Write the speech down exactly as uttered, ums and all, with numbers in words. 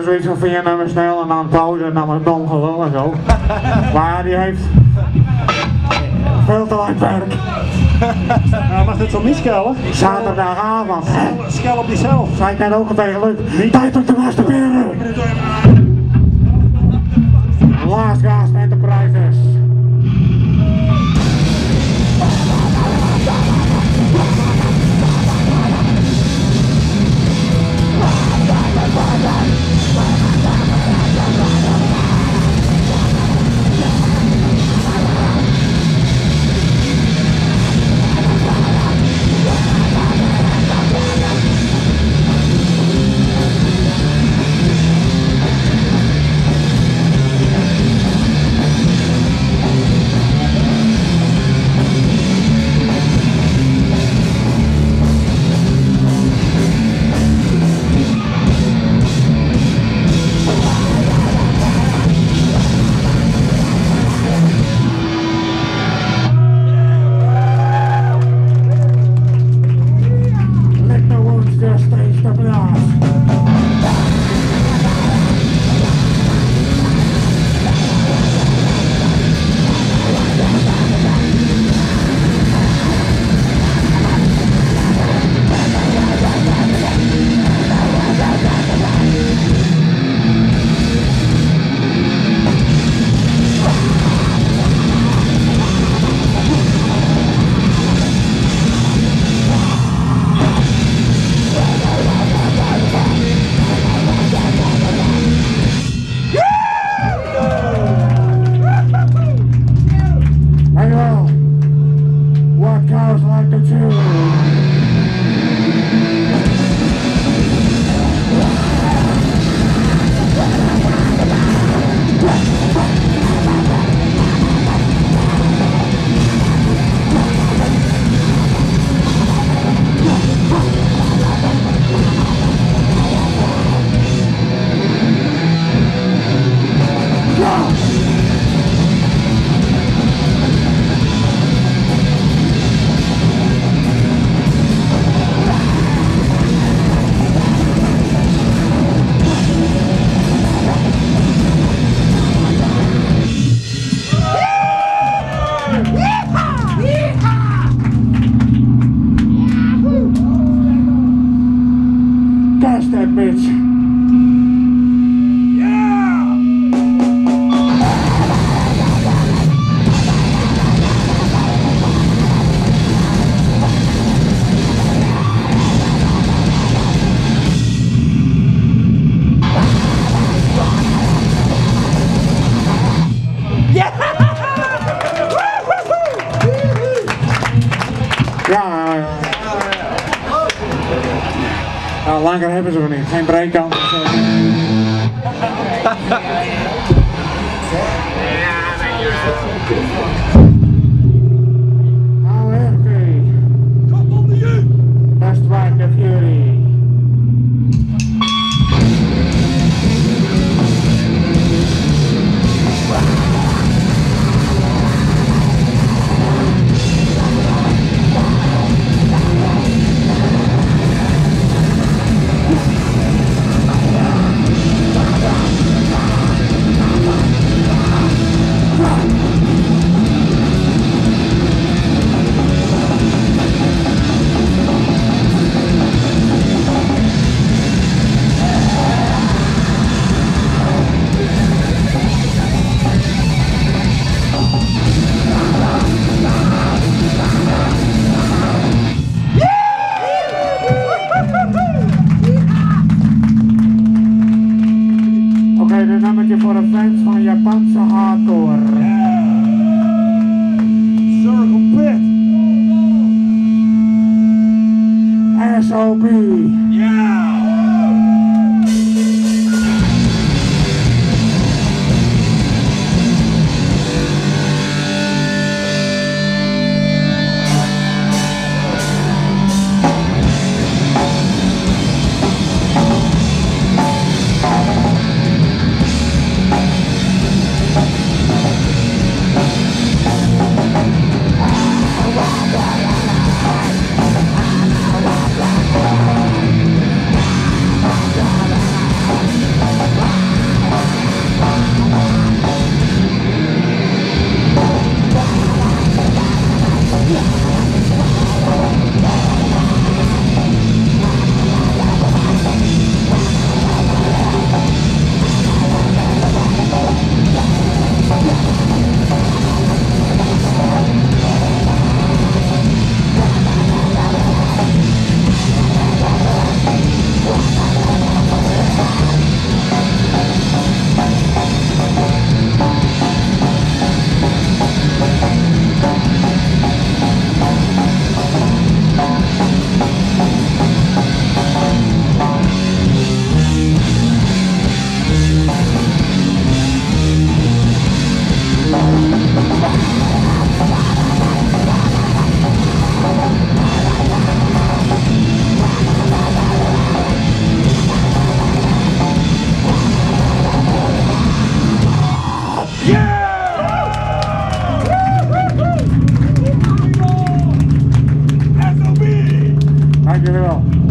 hadden zoiets van vier nummers snel en dan pauze en dan was het dom gelul en zo. Maar die heeft veel te lang werk. Nou, mag dit zo miskellen? Zaterdagavond. Skel op jezelf. Zei ik net ook al tegen Luc. Tijd om te masturberen. Last Gasp Enterprises. Nou, langer hebben ze nog niet, geen breakkant of zo. Nou, oké. Best right the Fury. Voor de fans van Japanse hardcore. Circle Pit. S O B. Yeah. Dankjewel.